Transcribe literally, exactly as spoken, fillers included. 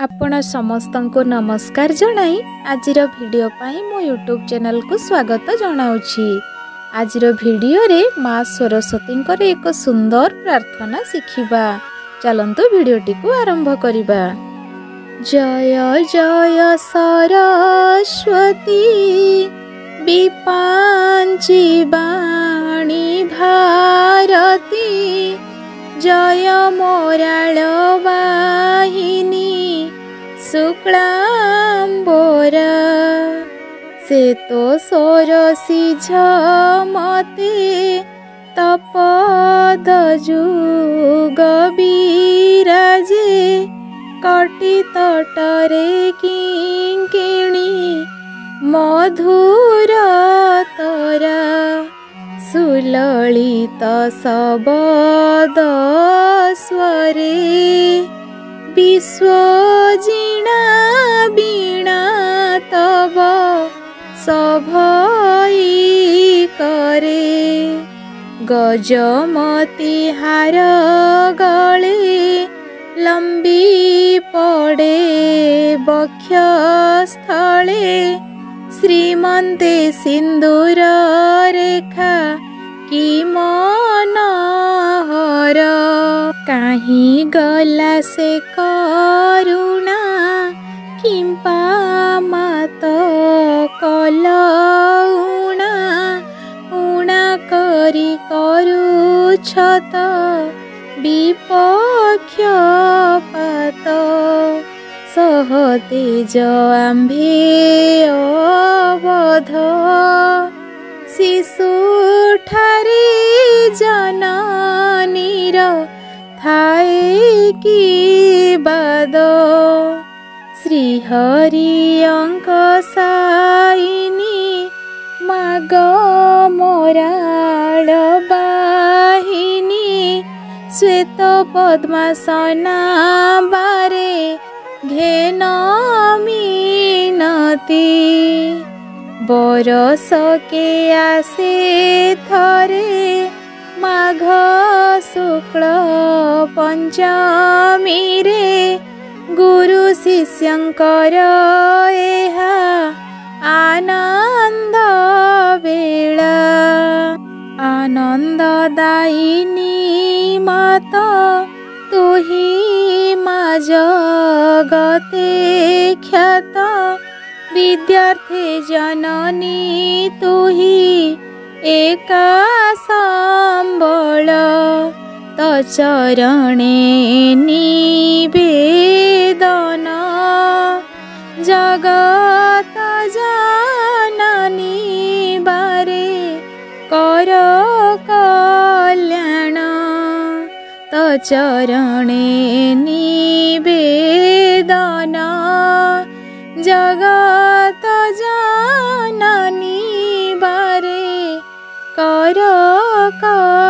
आपण समस्त को नमस्कार जनाई आजिर वीडियो पाई मो यूट्यूब चैनल को स्वागत जनाउछि। आजिर वीडियो रे माँ सरस्वती एक सुंदर प्रार्थना शिखिबा। चलंतु वीडियोटी को आरंभ करिबा। जय जय सरस्वती विपांची वाणी भारती जय मोराल वाहिनी शुक्लांबरा से तो सोरसी झमते तपद जुग विराजे कटी तटरे किंकिणी मधुर तरा सुललित शब्द स्वरे विश्वजिणा बीणा तब सभई करे गजमती हार गले लंबी पड़े बक्षस्थले श्रीमंते सिंदूर रेखा कि मनोहर काहीं गला से करुणा किंपा मात कलउणा उणा करी करुछत विपक्षपात सहतेज आम्भे अवध शिशुठारे जननीर थाए कि बाद श्रीहरि अंक साइनी माग मोराल बाहिनी श्वेत पद्मासना बारे घेन मिनती बरस के आसे थरे माघ शुक्ल पंचमी रे गुरु शिष्यंकर एहा आनंद बेला आनंददायिनी माता तुही मा जगते ख्यात विद्यार्थी जननी तुही एका संबल तो चरणे निवेदन जगत जननी बारे कर कल्याण तो चरणे निवेदन जगत जननी बारे कर